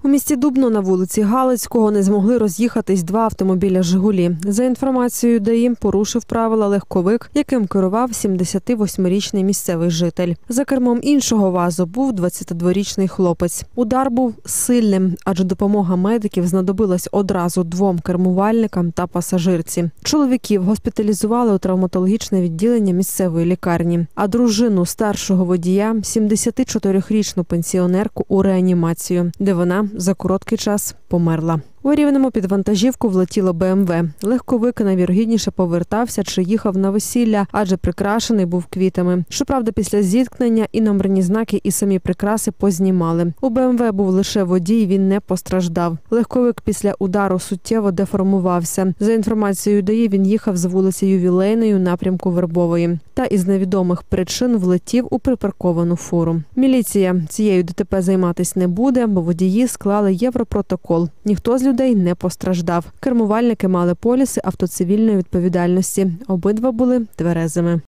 У місті Дубно на вулиці Галицького не змогли роз'їхатись два автомобіля «Жигулі». За інформацією ДАІ, порушив правила легковик, яким керував 78-річний місцевий житель. За кермом іншого ВАЗу був 22-річний хлопець. Удар був сильним, адже допомога медиків знадобилась одразу двом кермувальникам та пасажирці. Чоловіків госпіталізували у травматологічне відділення місцевої лікарні, а дружину старшого водія, 74-річну пенсіонерку, у реанімацію, де вона за короткий час померла. У Рівному під вантажівку влетіло БМВ. Легковик найвірогідніше повертався чи їхав на весілля, адже прикрашений був квітами. Щоправда, після зіткнення і номерні знаки, і самі прикраси познімали. У БМВ був лише водій, він не постраждав. Легковик після удару суттєво деформувався. За інформацією ДАІ, він їхав з вулиці Ювілейної у напрямку Вербової. Та із невідомих причин влетів у припарковану фуру. Міліція цією ДТП займатись не буде, бо водії склали європротокол. Ніхто з людей не постраждав. Кермувальники мали поліси автоцивільної відповідальності. Обидва були тверезими.